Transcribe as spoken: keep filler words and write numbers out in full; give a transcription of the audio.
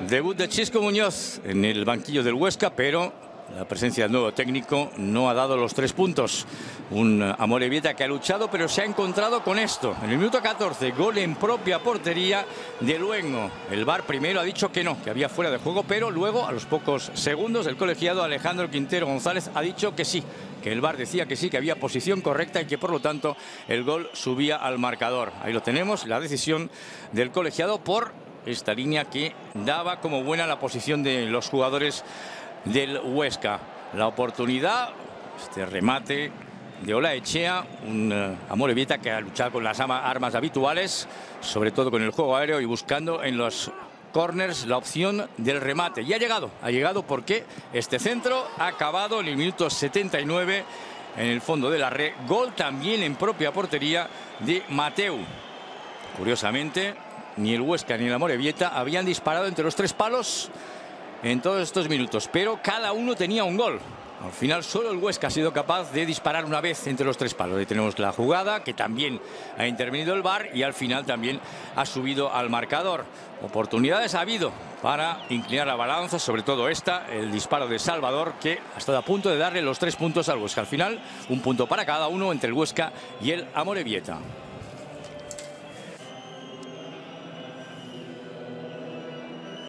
Debut de Chisco Muñoz en el banquillo del Huesca, pero la presencia del nuevo técnico no ha dado los tres puntos. Un Amorebieta que ha luchado, pero se ha encontrado con esto. En el minuto catorce, gol en propia portería de Luengo. El V A R primero ha dicho que no, que había fuera de juego, pero luego, a los pocos segundos, el colegiado Alejandro Quintero González ha dicho que sí, que el V A R decía que sí, que había posición correcta y que por lo tanto el gol subía al marcador. Ahí lo tenemos, la decisión del colegiado por esta línea que daba como buena la posición de los jugadores del Huesca. La oportunidad, este remate de Olaechea, un uh, Amorebieta que ha luchado con las armas habituales, sobre todo con el juego aéreo y buscando en los corners la opción del remate. Y ha llegado, ha llegado porque este centro ha acabado en el minuto setenta y nueve en el fondo de la red. Gol también en propia portería de Mateu. Curiosamente, ni el Huesca ni el Amorebieta habían disparado entre los tres palos en todos estos minutos, pero cada uno tenía un gol. Al final solo el Huesca ha sido capaz de disparar una vez entre los tres palos. Ahí tenemos la jugada, que también ha intervenido el V A R y al final también ha subido al marcador. Oportunidades ha habido para inclinar la balanza, sobre todo esta, el disparo de Salvador, que ha estado a punto de darle los tres puntos al Huesca. Al final, un punto para cada uno entre el Huesca y el Amorebieta.